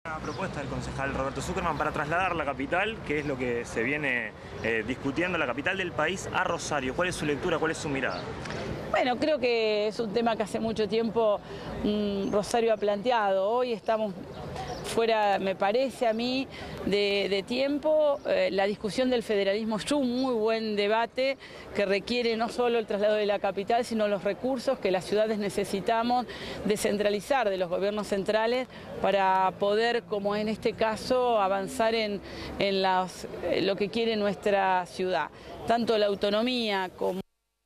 Una propuesta del concejal Roberto Zuckerman para trasladar la capital, que es lo que se viene discutiendo, la capital del país, a Rosario. ¿Cuál es su lectura, cuál es su mirada? Bueno, creo que es un tema que hace mucho tiempo Rosario ha planteado. Hoy estamos fuera, me parece a mí, de tiempo. La discusión del federalismo es un muy buen debate que requiere no solo el traslado de la capital, sino los recursos que las ciudades necesitamos descentralizar de los gobiernos centrales para poder, como en este caso, avanzar en lo que quiere nuestra ciudad. Tanto la autonomía como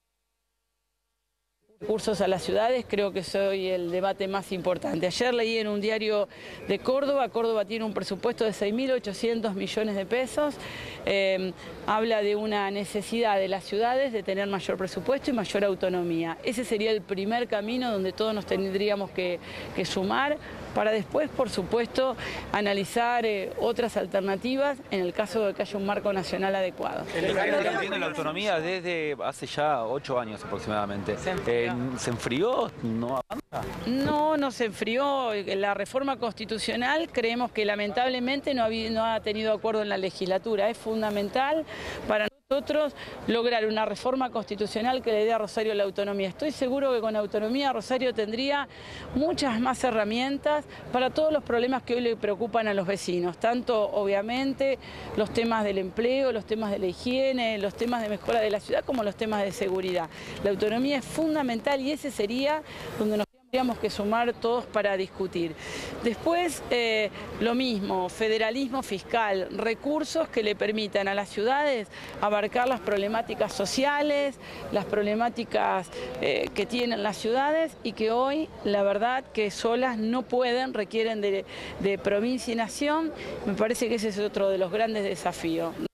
recursos a las ciudades, creo que es hoy el debate más importante. Ayer leí en un diario de Córdoba, Córdoba tiene un presupuesto de 6.800 millones de pesos, habla de una necesidad de las ciudades de tener mayor presupuesto y mayor autonomía. Ese sería el primer camino donde todos nos tendríamos que sumar para después, por supuesto, analizar otras alternativas en el caso de que haya un marco nacional adecuado. El gobierno tiene la autonomía desde hace ya 8 años aproximadamente. ¿Se enfrió? ¿No avanza? No, no se enfrió. La reforma constitucional creemos que lamentablemente no ha tenido acuerdo en la legislatura. Es fundamental para nosotros lograr una reforma constitucional que le dé a Rosario la autonomía. Estoy seguro que con autonomía Rosario tendría muchas más herramientas para todos los problemas que hoy le preocupan a los vecinos, tanto obviamente los temas del empleo, los temas de la higiene, los temas de mejora de la ciudad como los temas de seguridad. La autonomía es fundamental y ese sería donde nos tendríamos que sumar todos para discutir. Después, lo mismo, federalismo fiscal, recursos que le permitan a las ciudades abarcar las problemáticas sociales, las problemáticas que tienen las ciudades y que hoy, la verdad, que solas no pueden, requieren de provincia y nación. Me parece que ese es otro de los grandes desafíos.